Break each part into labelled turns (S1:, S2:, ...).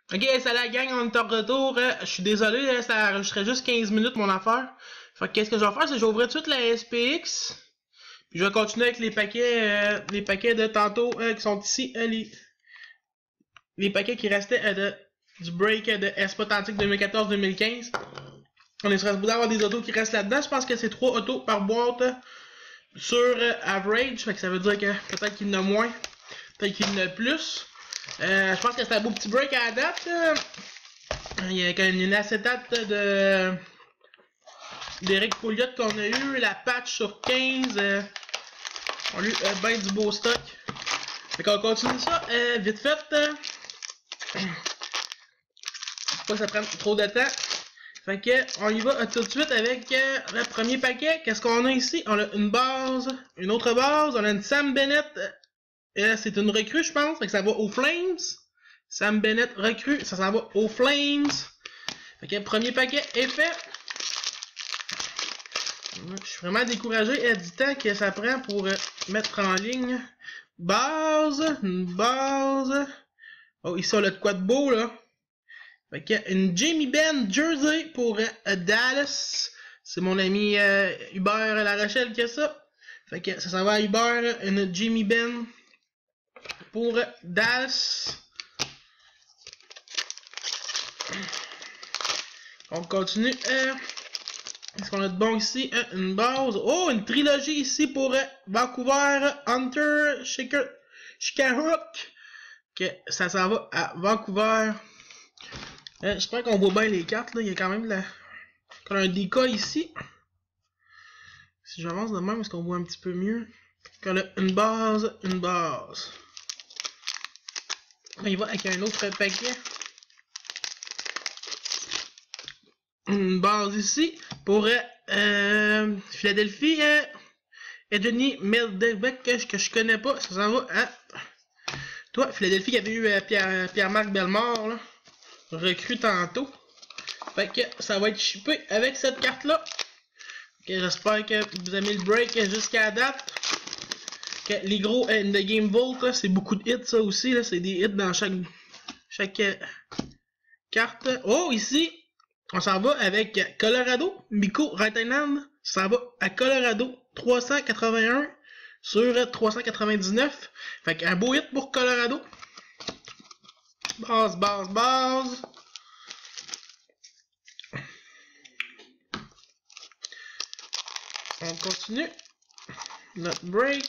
S1: Ok, salut la gang, on est en retour. Je suis désolé, ça enregistrait juste 15 minutes mon affaire. Fait que qu'est-ce que je vais faire, c'est que je vais ouvrir tout de suite la SPX. Puis je vais continuer avec les paquets de tantôt qui sont ici. Les paquets qui restaient du break de Spot Antique 2014-2015. On est supposé avoir des autos qui restent là-dedans. Je pense que c'est 3 autos par boîte sur average. Fait que ça veut dire que peut-être qu'il y en a moins, peut-être qu'il y en a plus. Je pense que c'est un beau petit break à la date. Il y a quand même une acétate d'Éric Pouliot qu'on a eu, la patch sur 15. On a eu ben du beau stock. Fait qu'on continue ça vite fait. Faut pas que ça prenne trop de temps. Fait que on y va tout de suite avec le premier paquet. Qu'est-ce qu'on a ici? On a une base, une autre base, on a une Sam Bennett. C'est une recrue, je pense. Fait que ça va aux Flames. Sam Bennett recrue, ça s'en va aux Flames. Fait que le premier paquet est fait. Je suis vraiment découragé du temps que ça prend pour mettre en ligne. Base, une base. Oh, ici on a de quoi de beau là. Fait que une Jamie Benn jersey pour Dallas. C'est mon ami Hubert La Rochelle qui a ça. Fait que ça s'en va à Hubert, une Jamie Benn pour Dallas. On continue. Qu'est-ce qu'on a de bon ici? Une base. Oh, une trilogie ici pour Vancouver, Hunter, Chicahook. Que ça s'en va à Vancouver. J'espère qu'on voit bien les cartes. Là. Il y a quand même un decoy ici. Si j'avance de même, est-ce qu'on voit un petit peu mieux? Qu'on a une base, une base. On y va avec un autre paquet. Une base ici pour Philadelphie. Edgeny Meldebeck que je connais pas. Ça s'en va à toi. Philadelphie qui avait eu Pierre-Marc Bellemare. Là, recrue tantôt. Fait que ça va être shippé avec cette carte-là. Okay, j'espère que vous aimez le break jusqu'à la date. Okay, les gros The Game Vault, c'est beaucoup de hits ça aussi. C'est des hits dans chaque carte. Oh, ici, on s'en va avec Colorado, Mikko Rantanen. Ça s'en va à Colorado, 381 sur 399. Fait qu'un beau hit pour Colorado. Base, base, base. On continue notre break.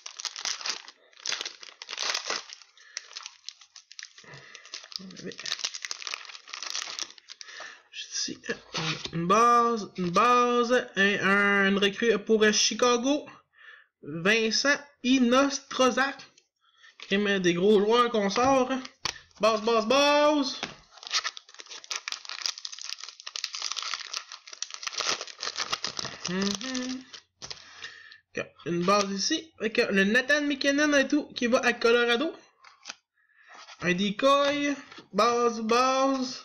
S1: Ici, une base, une recrue pour Chicago. Vincent Inostrozak. Crème des gros joueurs qu'on sort. Base, base, base. Une base ici. Avec le Nathan McKinnon et tout qui va à Colorado. Un decoy. Base, base.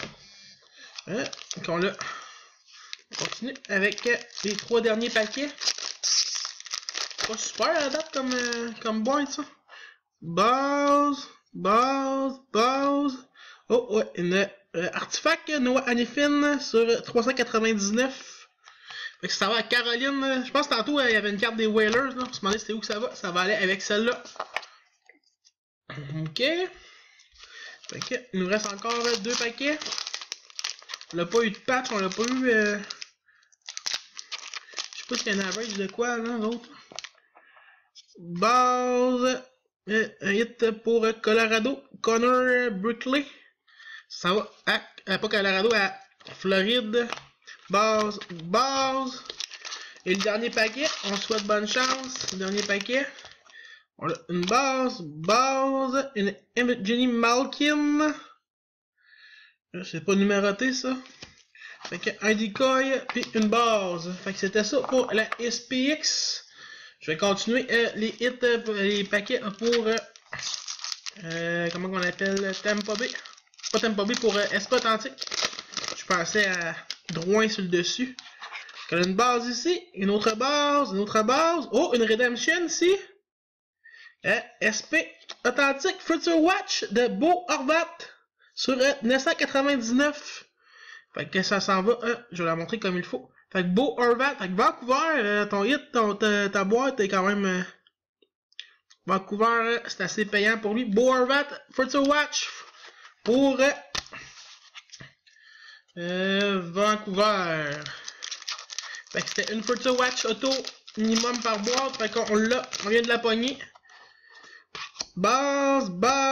S1: Donc on continue avec les 3 derniers paquets. Pas super à la date comme boîte ça. Base, base, base. Oh ouais, une artefact Noah Hanifin sur 399. Fait que ça va à Caroline. Je pense que tantôt il y avait une carte des Whalers. Là. On se demandait c'était où que ça va. Ça va aller avec celle-là. Ok. Fait que, il nous reste encore 2 paquets. On n'a pas eu de patch, on n'a pas eu. Je sais pas s'il y a un average de quoi là, l'autre. Base. Un hit pour Colorado. Connor Brickley. Ça va à pas Colorado, à Floride. Base, base. Et le dernier paquet, on souhaite bonne chance. Le dernier paquet. On a une base, une Evgeny Malkin. C'est pas numéroté ça. Fait que un decoy puis une base. Fait que c'était ça pour la SPX. Je vais continuer les hits, les paquets pour comment on appelle Tampa Bay. Pas Tampa Bay pour Spot Antique. Je pensais à Drouin sur le dessus. On a une base ici, une autre base, une autre base. Oh, une Redemption ici. SP Authentique Future Watch de Bo Horvat sur 999. Fait que ça s'en va. Je vais la montrer comme il faut. Fait que Bo Horvat, fait que Vancouver, ton hit, ta boîte est quand même. Vancouver, c'est assez payant pour lui. Bo Horvat, Forza Watch pour Vancouver. Fait que c'était une Forza Watch auto minimum par boîte. Fait qu'on l'a, on vient de la pogner. Base,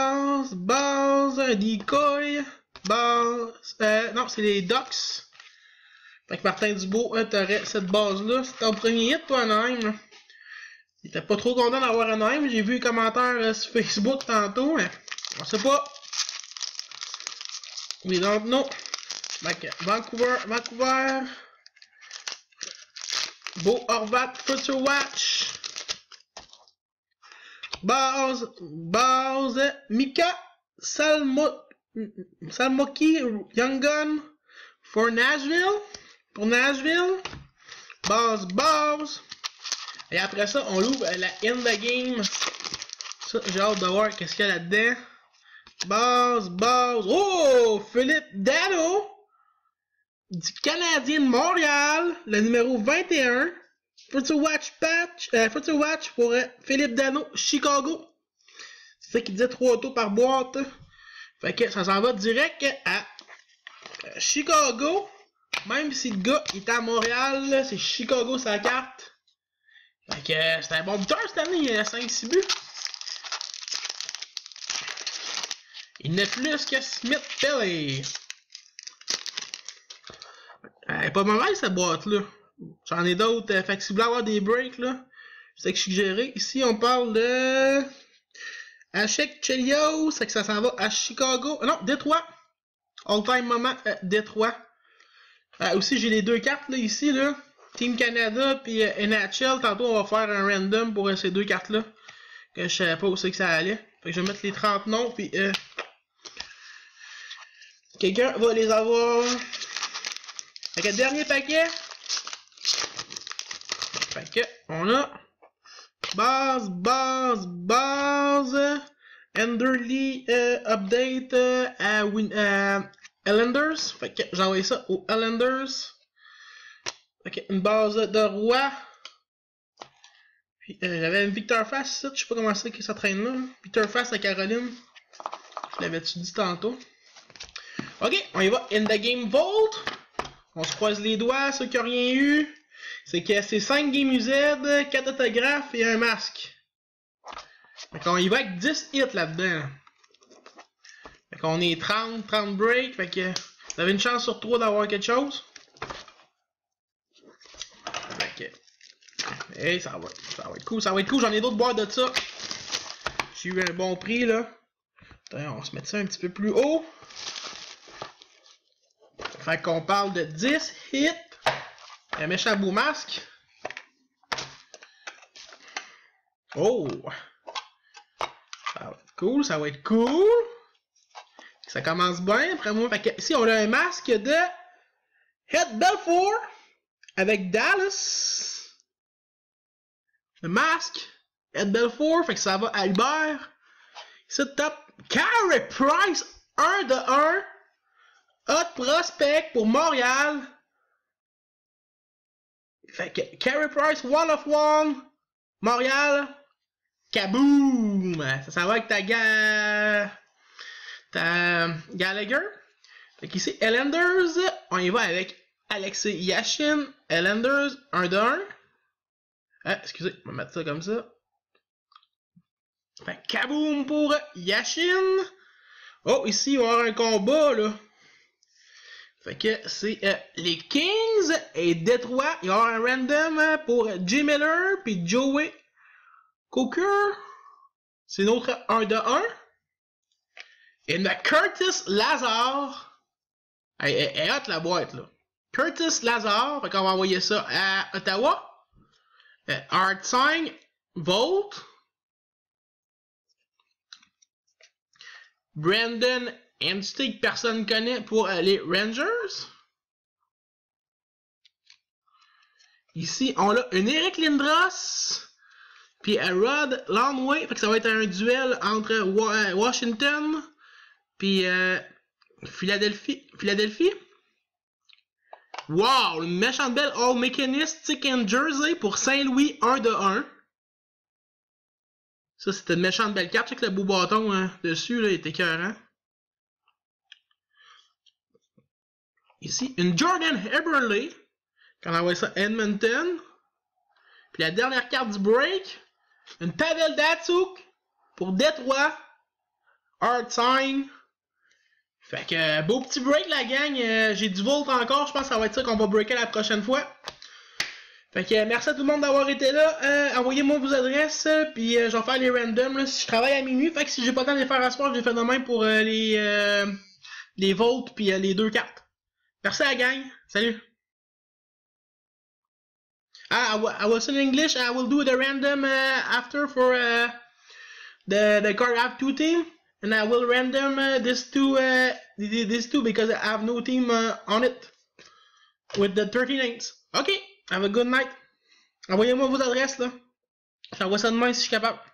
S1: un decoy, non, c'est les Ducks. Fait que Martin Dubois, t'aurais cette base-là. C'était ton premier hit, toi, Anaheim. Il était pas trop content d'avoir Anaheim. J'ai vu les commentaires sur Facebook tantôt, mais on sait pas. We don't know. Fait que Vancouver. Bo Horvat, Forza Watch. Base, Mika Salmoki, Young Gun, pour Nashville. Base. Et après ça, on l'ouvre la In the Game. Ça, j'ai hâte de voir qu'est-ce qu'il y a là-dedans. Base. Oh! Philippe Dano du Canadien de Montréal, le numéro 21. Forza Watch pour Philippe Dano, Chicago. C'est ça qu'il disait 3 autos par boîte. Fait que ça s'en va direct à Chicago. Même si le gars est à Montréal, c'est Chicago sa carte. Fait que c'est un bon buteur cette année, il a 5-6 buts. Il n'est plus que Smith Pelly. Elle est pas mauvaise cette boîte-là. J'en ai d'autres. Fait que si vous voulez avoir des breaks, là, c'est que je suis géré. Ici, on parle de Ashek Chelios. C'est que ça s'en va à Chicago. Non, Détroit. All-time moment, Détroit. Aussi, j'ai les deux cartes, là, ici, là. Team Canada, puis NHL. Tantôt, on va faire un random pour ces deux cartes-là. Que je savais pas où c'est que ça allait. Fait que je vais mettre les 30 noms, puis quelqu'un va les avoir. Fait que dernier paquet. Fait que, on a base, Enderly update à Islanders. Fait que j'ai envoyé ça aux Islanders. Fait que une base de roi. Puis j'avais une Victor Fast, je sais pas comment c'est que ça traîne là. Victor Fast à Caroline. Je l'avais-tu dit tantôt. Ok, on y va. In the Game Vault. On se croise les doigts, ceux qui n'ont rien eu. C'est que c'est 5 Game UZ, 4 autographes et un masque. Fait qu'on y va avec 10 hits là-dedans. Fait qu'on est 30 breaks. Fait que vous avez une chance sur 3 d'avoir quelque chose. Fait que. Hey, ça va être cool, J'en ai d'autres boîtes de ça. J'ai eu un bon prix là. Attends, on va se mettre ça un petit peu plus haut. Fait qu'on parle de 10 hits. Un méchant beau masque. Oh! Ça va être cool. Ça commence bien, après moi. Fait que ici, on a un masque de Head Belfour avec Dallas. Le masque, Head Belfour. Fait que ça va à Hubert. Ici, top. Carey Price, 1 de 1. Hot Prospect pour Montréal. Fait que Carey Price, 1 of 1. Montréal. Kaboom! Ça va avec ta Gallagher. Fait qu'ici, Islanders, on y va avec Alexei Yashin. Islanders, 1 de 1. Excusez, on va mettre ça comme ça. Fait que kaboom pour Yashin. Oh, ici, il va y avoir un combat, là. Fait que c'est les Kings et Détroit. Il va y avoir un random pour Jim Miller puis Joey Coker. C'est notre 1 de 1. Et une Curtis Lazar. Elle est hot la boîte là. Curtis Lazar. Fait qu'on va envoyer ça à Ottawa. Art Sign Volt. Brandon Entity que personne connaît pour les Rangers. Ici, on a une Eric Lindros. Puis Rod Longway. Fait que ça va être un duel entre Washington. Puis Philadelphie. Philadelphie. Wow, une méchante belle All Mechanist Stick and Jersey pour Saint-Louis 1 de 1. Ça, c'était une méchante belle carte. Check le beau bâton hein, dessus, là, il était écœurant. Ici, une Jordan Eberle. Quand on envoie ça Edmonton. Puis la dernière carte du break, une Pavel Datsyuk pour Détroit. Hard sign. Fait que beau petit break la gang. J'ai du volt encore. Je pense que ça va être ça qu'on va breaker la prochaine fois. Fait que merci à tout le monde d'avoir été là. Envoyez-moi vos adresses. Puis je vais faire les randoms. Là, si je travaille à minuit. Fait que si j'ai pas le temps de les faire à soir, je les fais demain pour les volts puis les 2 cartes. Merci à la gang. Salut. I was in English. I will do the random after for the card. I have 2 teams, and I will random these two because I have no team on it with the 39s. Okay, have a good night. Envoyez-moi vos adresses là. J'envoie ça demain si je suis capable.